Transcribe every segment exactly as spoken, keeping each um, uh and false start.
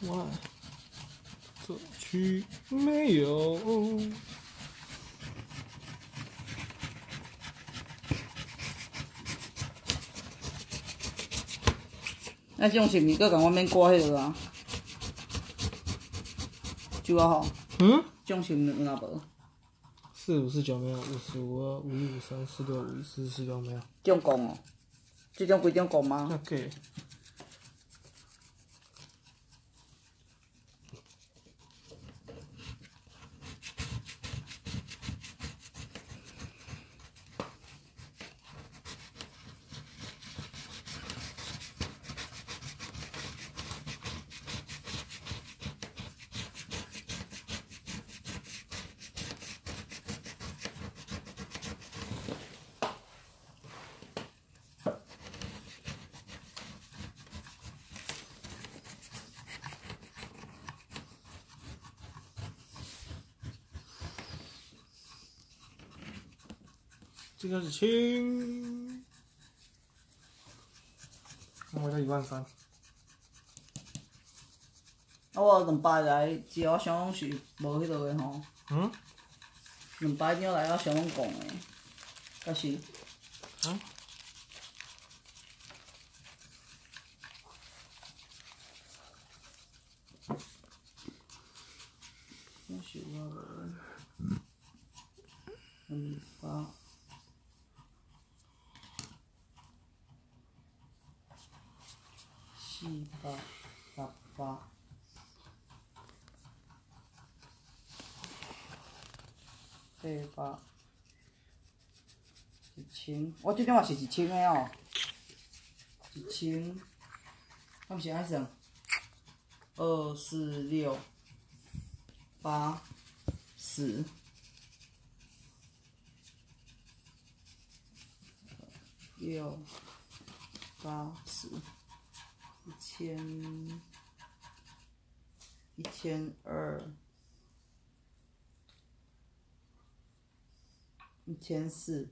哇，这区没有。 那种是毋是搁共我免刮迄落啊？就啊吼。 嗯。 种是毋有啊无？ 四五四九没有，五十五二五一五三四六五一四四六没有。 种公哦，这种规种公吗？ 那给。这个是清，我才一万三。 啊，我两百来，只我想讲是无迄落个吼。 嗯。 两百张来我想讲讲的，但是。 啊。 那是我无。两百。四百，六百，八百，一千。我即张也是一千的哦，一千，我毋是爱算，二四六，八，十，六，八，十。一千，一千二，一千四，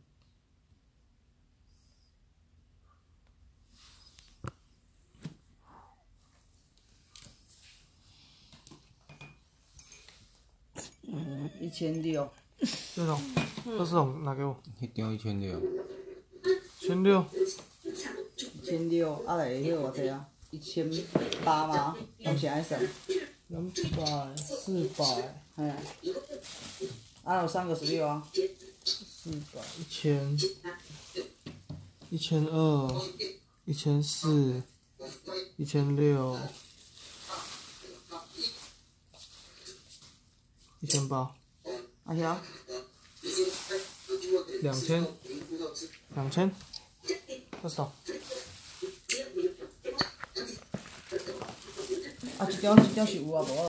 一千六。 这种，这是种拿给我。 一张一千六。 千六。 一千六，啊来迄个偌济啊？一千八吗？我是爱算。 两百，四百， 嘿。啊，有三个十六啊。 四百，一千，一千二，一千四，一千六，一千八。 啊遐。 两千，两千，多少？ 啊，一张一张是有啊无？